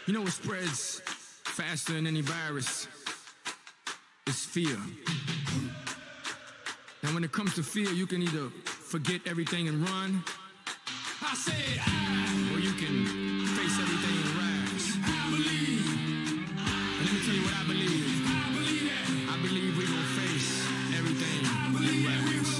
You know what spreads faster than any virus? It's fear. Now when it comes to fear, you can either forget everything and run, I said or you can face everything and rise. I believe. And let me tell you what I believe. I believe that. I believe we gonna face everything and rise.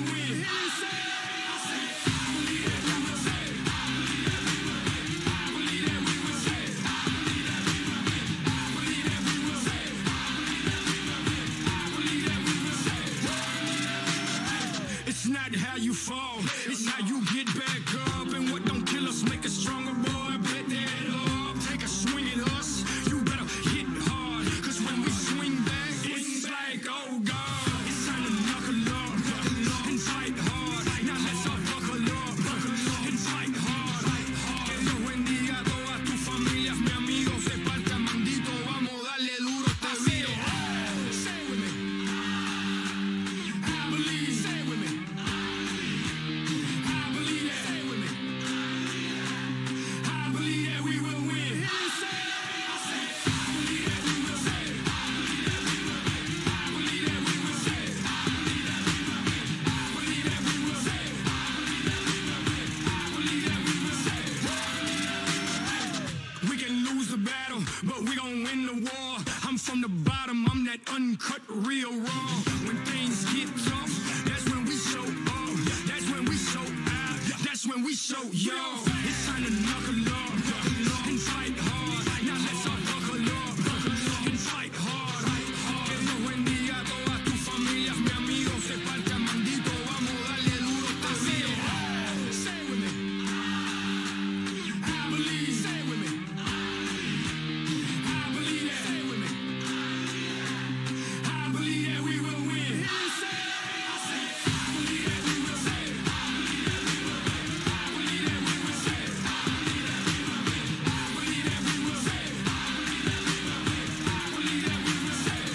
It's not how you fall, it's how you get back up. And what don't kill us make us stronger, boy. Bet that up. Take a swing at us, you better hit hard. Cause when we swing back, it's like, oh God. It's time to knuckle up and fight hard. Now let's all buckle up and fight hard. Que Dios bendiga a todas tus familias, mi amigo. Se parte mandito, vamos a darle duro este video. Say it with me. I believe, say it with me. But we gon' win the war. I'm from the bottom, I'm that uncut, real raw. When things get tough, that's when we show up. That's when we show out. That's when we show yo. It's time to knuckle up and fight hard. Now let's all buckle up and fight hard. Que Dios bendiga a todas tus familias, mi amigo. Se parte mandito, vamos a darle duro este video. Say it with me. I believe, say it with me.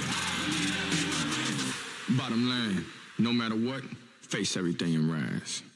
Bottom line, no matter what, face everything and rise.